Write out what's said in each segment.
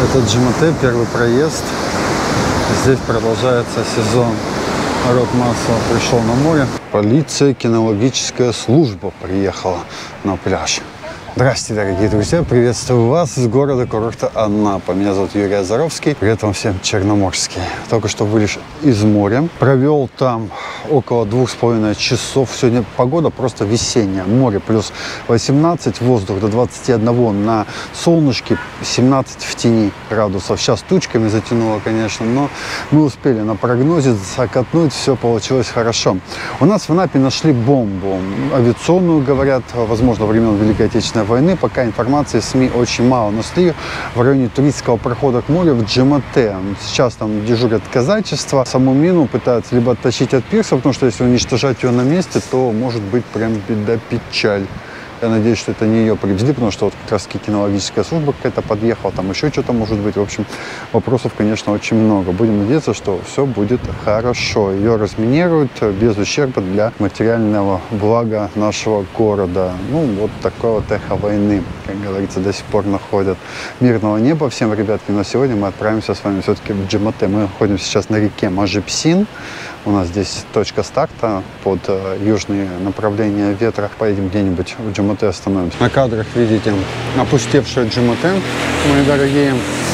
Это Джимате, первый проезд. Здесь продолжается сезон. Народ массово пришел на море. Полиция, кинологическая служба приехала на пляж. Здравствуйте, дорогие друзья! Приветствую вас из города-курорта Анапа. Меня зовут Юрий Азаровский. Привет вам всем черноморский. Только что вылез из моря. Провел там около 2,5 часов. Сегодня погода просто весенняя. Море плюс 18, воздух до 21 на солнышке, 17 в тени градусов. Сейчас тучками затянуло, конечно, но мы успели на прогнозе закатнуть. Все получилось хорошо. У нас в Анапе нашли бомбу. Авиационную, говорят, возможно, времен Великой Отечественной войны. Пока информации в СМИ очень мало. Нашли в районе туристского прохода к морю в Джимате. Сейчас там дежурят казачество. Саму мину пытаются либо оттащить от пирса, потому что если уничтожать ее на месте, то может быть прям беда-печаль. Я надеюсь, что это не ее привезли, потому что вот как раз кинологическая служба какая-то подъехала, там еще что-то может быть. В общем, вопросов, конечно, очень много. Будем надеяться, что все будет хорошо. Ее разминируют без ущерба для материального блага нашего города. Ну, вот такое вот эхо войны, как говорится, до сих пор находят. Мирного неба всем, ребятки. Но сегодня мы отправимся с вами все-таки в Джимате. Мы находимся сейчас на реке Мажипсин. У нас здесь точка старта под южные направления ветра. Поедем где-нибудь в Джимате, остановимся. На кадрах видите опустевшее Джимате, мои дорогие.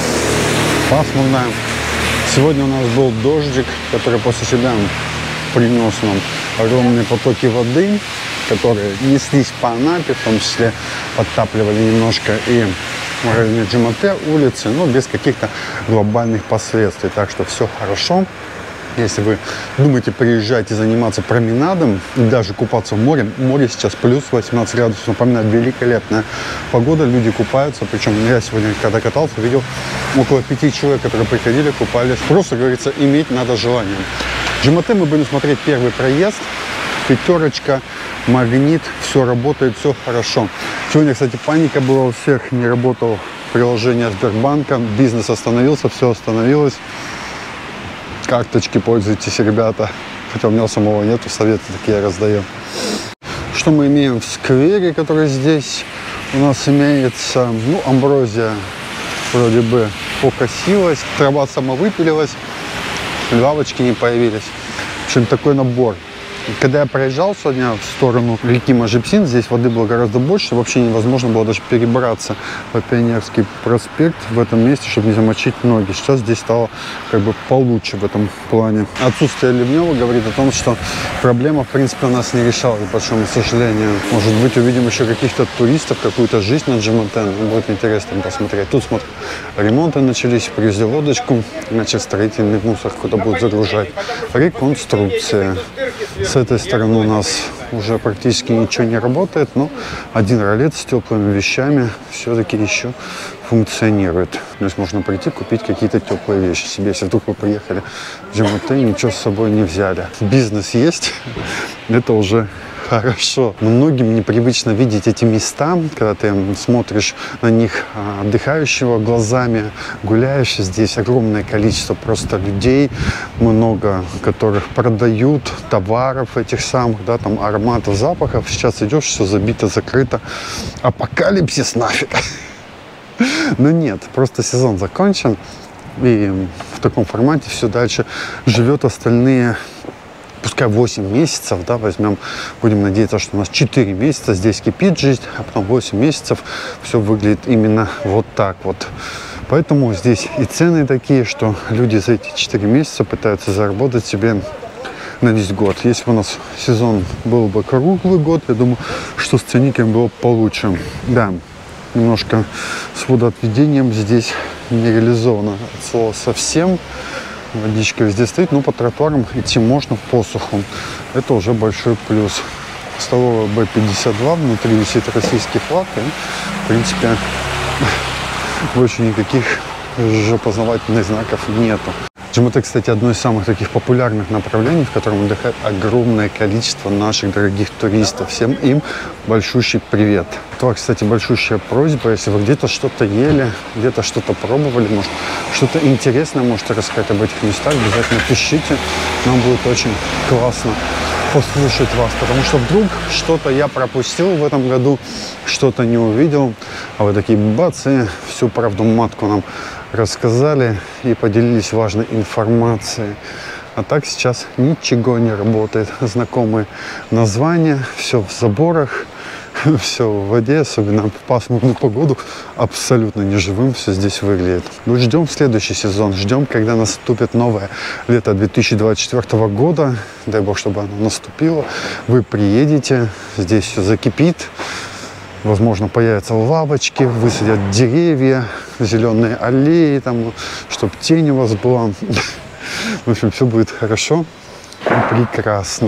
Пасмурно. Сегодня у нас был дождик, который после себя принес нам огромные потоки воды, которые неслись по Анапе, в том числе подтапливали немножко и в районе Джимате улицы, но без каких-то глобальных последствий. Так что все хорошо. Если вы думаете приезжать и заниматься променадом, и даже купаться в море, море сейчас плюс 18 градусов, напоминает, великолепная погода, люди купаются, причем я сегодня, когда катался, видел около 5 человек, которые приходили, купались. Просто, говорится, иметь надо желание. Джимате мы будем смотреть первый проезд, пятерочка, магнит, все работает, все хорошо. Сегодня, кстати, паника была у всех, не работало приложение Сбербанка, бизнес остановился, все остановилось. Карточки пользуйтесь, ребята. Хотя у меня самого нету, советы такие я раздаю. Что мы имеем в сквере, который здесь у нас имеется? Ну, амброзия вроде бы покосилась, трава самовыпилилась, лавочки не появились. В общем, такой набор. Когда я проезжал сегодня в сторону реки Мажипсин, здесь воды было гораздо больше, вообще невозможно было даже перебраться по Пионерский проспект в этом месте, чтобы не замочить ноги. Сейчас здесь стало как бы получше в этом плане. Отсутствие ливневого говорит о том, что проблема, в принципе, у нас не решалась, к большому сожалению. Может быть, увидим еще каких-то туристов, какую-то жизнь на Джимате. Будет интересно посмотреть. Тут, смотрю, ремонты начались, привезли лодочку, значит, строительный мусор куда будут загружать. Реконструкция. С этой стороны у нас уже практически ничего не работает, но один ролет с теплыми вещами все-таки еще функционирует. То есть можно прийти купить какие-то теплые вещи себе, если вдруг вы приехали в Джимате и ничего с собой не взяли. Бизнес есть, это уже хорошо. Многим непривычно видеть эти места, когда ты смотришь на них отдыхающего глазами, гуляешь. Здесь огромное количество просто людей, много которых продают товаров этих самых, да, там ароматов, запахов. Сейчас идешь, все забито, закрыто. Апокалипсис нафиг. Но нет, просто сезон закончен. И в таком формате все дальше живет. Остальные, пускай 8 месяцев, да, возьмем, будем надеяться, что у нас 4 месяца здесь кипит жизнь, а потом 8 месяцев все выглядит именно вот так вот. Поэтому здесь и цены такие, что люди за эти 4 месяца пытаются заработать себе на весь год. Если бы у нас сезон был бы круглый год, я думаю, что с ценниками было бы получше. Да, немножко с водоотведением здесь не реализовано от слова совсем. Водичка везде стоит, но по тротуарам идти можно в посуху. Это уже большой плюс. Столовая Б-52, внутри висит российский флаг. И, в принципе, больше никаких познавательных знаков нету. Джимате, кстати, одно из самых таких популярных направлений, в котором отдыхает огромное количество наших дорогих туристов. Всем им большущий привет. Это, кстати, большущая просьба, если вы где-то что-то ели, где-то что-то пробовали, может, что-то интересное можете рассказать об этих местах, обязательно пишите. Нам будет очень классно послушать вас, потому что вдруг что-то я пропустил в этом году, что-то не увидел. А вы такие бац, и всю правду матку нам рассказали и поделились важной информацией. А так сейчас ничего не работает. Знакомые названия, все в заборах, все в воде, особенно в пасмурную погоду, абсолютно неживым все здесь выглядит. Ну, ждем следующий сезон, ждем, когда наступит новое лето 2024 года. Дай бог, чтобы оно наступило. Вы приедете, здесь все закипит. Возможно, появятся лавочки, высадят деревья, зеленые аллеи, там, чтобы тень у вас была. В общем, все будет хорошо и прекрасно.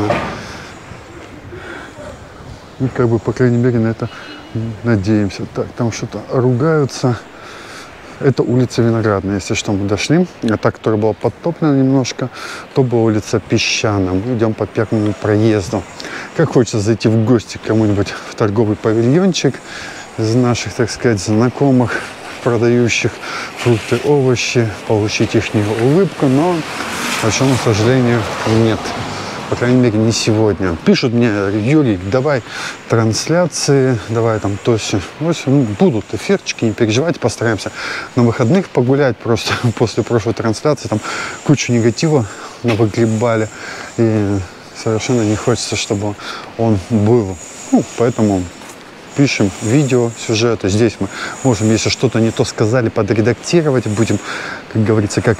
И как бы, по крайней мере, на это надеемся. Так, там что-то ругаются. Это улица Виноградная, если что, мы дошли. А та, которая была подтоплена немножко, то была улица Песчаная. Мы идем по первому проезду. Как хочется зайти в гости к кому-нибудь в торговый павильончик из наших, так сказать, знакомых, продающих фрукты, овощи, получить их улыбку, но, к большому сожалению, нет. По крайней мере, не сегодня. Пишут мне: Юрий, давай трансляции, давай там то все. Ну, будут эфирчики, не переживайте, постараемся на выходных погулять. Просто после прошлой трансляции там кучу негатива навыгребали. И совершенно не хочется, чтобы он был. Ну, поэтому пишем видео, сюжеты. Здесь мы можем, если что-то не то сказали, подредактировать. Будем, как говорится, как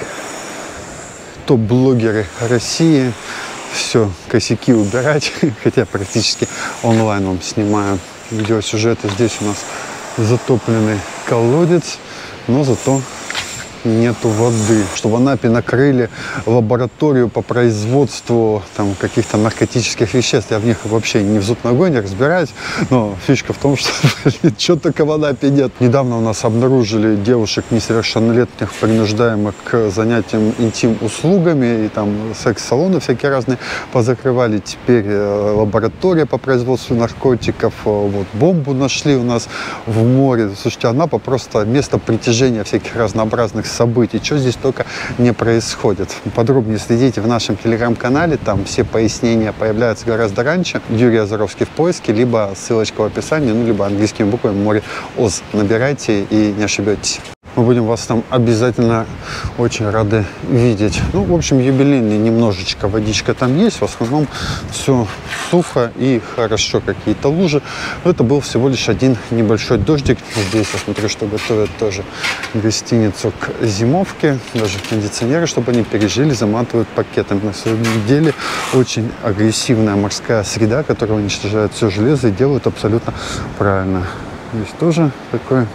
топ-блогеры России. Все, косяки убирать, хотя практически онлайн вам снимаю видеосюжеты. Здесь у нас затопленный колодец, но зато нету воды. Что в Анапе накрыли лабораторию по производству там каких-то наркотических веществ. Я в них вообще ни в зуб ногой не разбираюсь. Но фишка в том, что что только в Анапе нет. Недавно у нас обнаружили девушек несовершеннолетних, принуждаемых к занятиям интим-услугами. И там секс-салоны всякие разные позакрывали. Теперь лаборатория по производству наркотиков. Вот бомбу нашли у нас в море. Слушайте, Анапа просто место притяжения всяких разнообразных событий, что здесь только не происходит. Подробнее следите в нашем телеграм-канале, там все пояснения появляются гораздо раньше. Юрий Озоровский в поиске, либо ссылочка в описании, ну, либо английскими буквами море Оз. Набирайте и не ошибетесь. Мы будем вас там обязательно очень рады видеть. Ну, в общем, юбилейный немножечко водичка там есть. В основном все сухо и хорошо. Какие-то лужи. Но это был всего лишь один небольшой дождик. Здесь я смотрю, что готовят тоже гостиницу к зимовке. Даже кондиционеры, чтобы они пережили, заматывают пакетами. На самом деле очень агрессивная морская среда, которая уничтожает все железо, и делают абсолютно правильно. Здесь тоже такой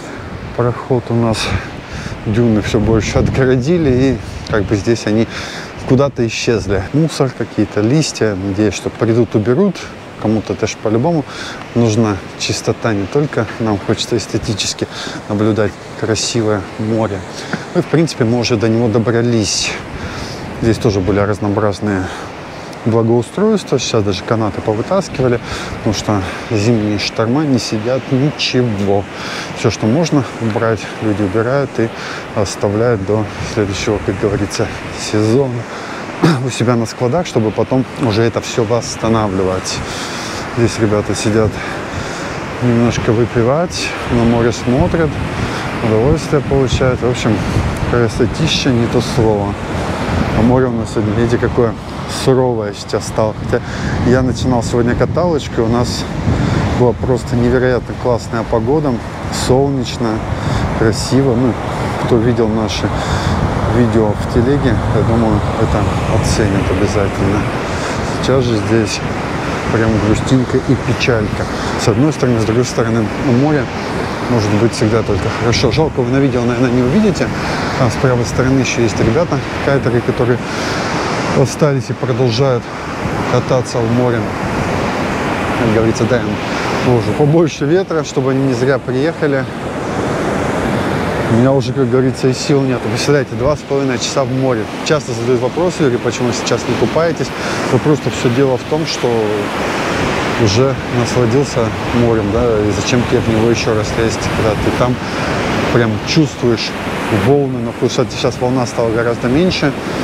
проход у нас. Дюны все больше отгородили, и как бы здесь они куда-то исчезли. Мусор, какие-то листья. Надеюсь, что придут, уберут. Кому-то тоже по-любому нужна чистота. Не только нам хочется эстетически наблюдать красивое море. Ну и, в принципе, мы уже до него добрались. Здесь тоже были разнообразные благоустройства. Сейчас даже канаты повытаскивали, потому что зимние шторма не сидят ничего. Все, что можно убрать, люди убирают и оставляют до следующего, как говорится, сезона у себя на складах, чтобы потом уже это все восстанавливать. Здесь ребята сидят немножко выпивать, на море смотрят, удовольствие получают. В общем, красотища, не то слово. А море у нас сегодня, видите, какое суровое сейчас стало. Хотя я начинал сегодня каталочку, у нас была просто невероятно классная погода, солнечно, красиво. Ну, кто видел наши видео в телеге, я думаю, это оценят обязательно. Сейчас же здесь прям грустинка и печалька. С одной стороны, с другой стороны, море может быть всегда только хорошо. Жалко, вы на видео, наверное, не увидите. Там с правой стороны еще есть ребята, кайтеры, которые остались и продолжают кататься в море. Как говорится, дай им тоже побольше ветра, чтобы они не зря приехали. У меня уже, как говорится, и сил нет. Представляете, 2,5 часа в море. Часто задают вопрос, Юрий, почему сейчас не купаетесь? Но просто все дело в том, что уже насладился морем, да, и зачем тебе в него еще раз лезть, когда ты там прям чувствуешь волны, но потому что сейчас волна стала гораздо меньше,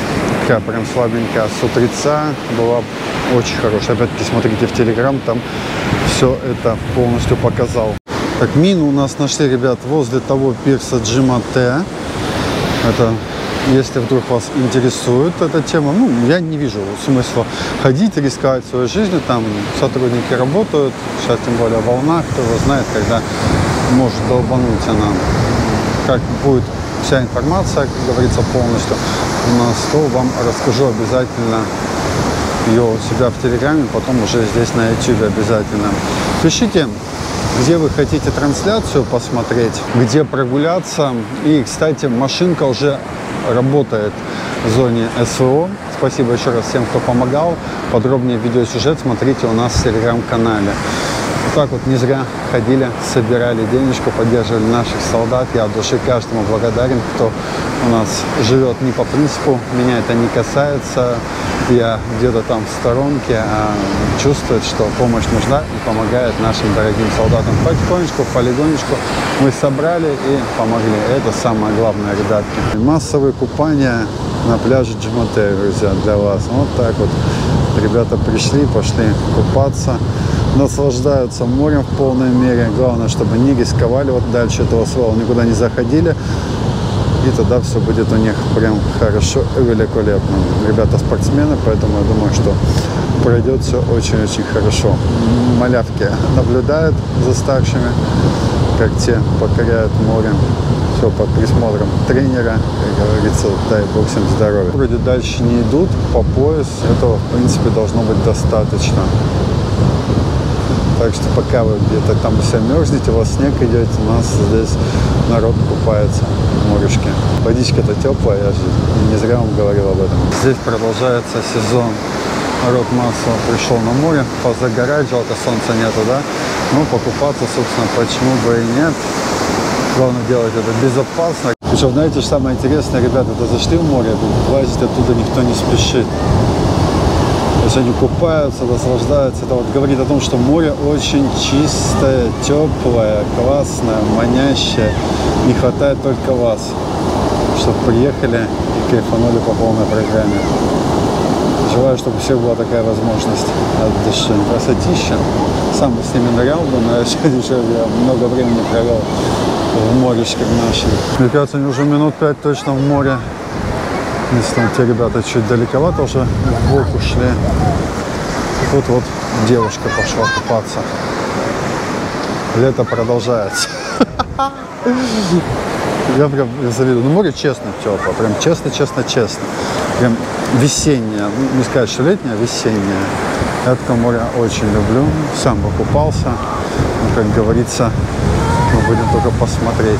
Такая прям слабенькая с утреца была очень хорошая. Опять-таки смотрите в Телеграм, там все это полностью показал. Так, мину у нас нашли, ребят, возле того пирса Джимате. Это, если вдруг вас интересует эта тема, ну, я не вижу смысла ходить, рисковать своей жизнью. Там сотрудники работают, сейчас тем более волна, кто его знает, когда может долбануть она. Как будет вся информация, как говорится, полностью у нас, то вам расскажу обязательно ее у себя в Телеграме, потом уже здесь на YouTube обязательно. Пишите, где вы хотите трансляцию посмотреть, где прогуляться. И, кстати, машинка уже работает в зоне СВО. Спасибо еще раз всем, кто помогал. Подробнее видеосюжет смотрите у нас в Телеграм-канале. Вот так вот не зря ходили, собирали денежку, поддерживали наших солдат. Я от души каждому благодарен, кто у нас живет не по принципу «меня это не касается», я где-то там в сторонке, а чувствует, что помощь нужна и помогает нашим дорогим солдатам. Потихонечку, полигонечку мы собрали и помогли. Это самое главное, ребятки. Массовые купания на пляже Джимате, друзья, для вас. Вот так вот ребята пришли, пошли купаться, наслаждаются морем в полной мере. Главное, чтобы не рисковали вот дальше этого слова, никуда не заходили. И тогда все будет у них прям хорошо и великолепно. Ребята спортсмены, поэтому я думаю, что пройдет все очень-очень хорошо. Малявки наблюдают за старшими, как те покоряют море. Все под присмотром тренера, как говорится, дай бог всем здоровья. Вроде дальше не идут по пояс, этого в принципе должно быть достаточно. Так что пока вы где-то там все мерзнете, у вас снег идет, у нас здесь народ купается в морешке. Водичка-то теплая, я же не зря вам говорил об этом. Здесь продолжается сезон. Народ массово пришел на море, позагорать, жалко солнца нету, да? Ну, покупаться, собственно, почему бы и нет. Главное делать это безопасно. Причем, знаете, что самое интересное, ребята, это зашли в море, вылазить оттуда никто не спешит. То есть они купаются, наслаждаются. Это вот говорит о том, что море очень чистое, теплое, классное, манящее. Не хватает только вас, чтобы приехали и кайфанули по полной программе. Желаю, чтобы у всех была такая возможность от души. Красотища. Сам с ними нырял бы, но я много времени провел в морешке в нашем. Мне кажется, они уже минут 5 точно в море. Если там те ребята чуть далековато уже в бок ушли. Тут вот девушка пошла купаться. Лето продолжается. Я прям завидую. Ну, море честно тепло. Прям честно. Прям весеннее. Не сказать, что летнее, а весеннее. Я такое море очень люблю. Сам бы купался. Но, как говорится, мы будем только посмотреть.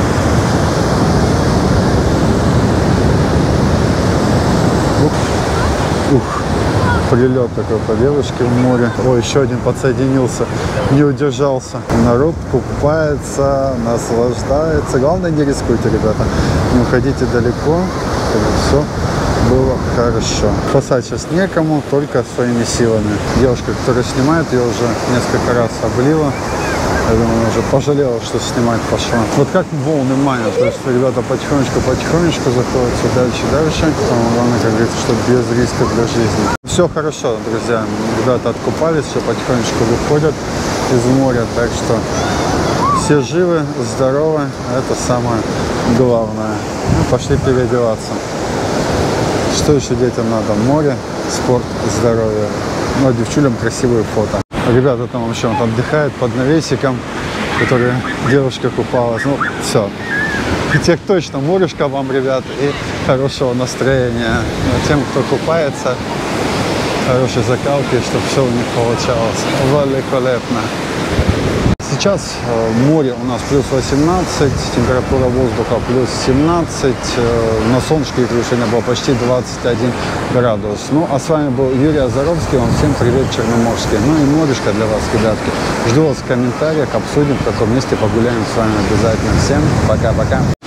Ух, прилет такой по девушке в море. Ой, еще один подсоединился, не удержался. Народ купается, наслаждается. Главное, не рискуйте, ребята. Не уходите далеко, чтобы все было хорошо. Спасать сейчас некому, только своими силами. Девушка, которая снимает, ее уже несколько раз облила. Я думаю, она уже пожалела, что снимать пошла. Вот как волны манят. То есть ребята потихонечку заходят все дальше. Самое главное, как говорится, что без риска для жизни. Все хорошо, друзья. Ребята откупались, все потихонечку выходят из моря. Так что все живы, здоровы. Это самое главное. Ну, пошли переодеваться. Что еще детям надо? Море, спорт, здоровье. Ну, а девчулям красивые фото. Ребята там вообще отдыхают под навесиком, который девушка купалась. Ну, все. Тех точно морешка вам, ребят, и хорошего настроения. Но тем, кто купается, хорошей закалки, чтобы все у них получалось. Великолепно. Сейчас море у нас плюс 18, температура воздуха плюс 17, на солнышке сегодня было почти 21 градус. Ну, а с вами был Юрий Азаровский, вам всем привет, Черноморский. Ну и морешка для вас, ребятки. Жду вас в комментариях, обсудим, в каком месте погуляем с вами обязательно. Всем пока-пока.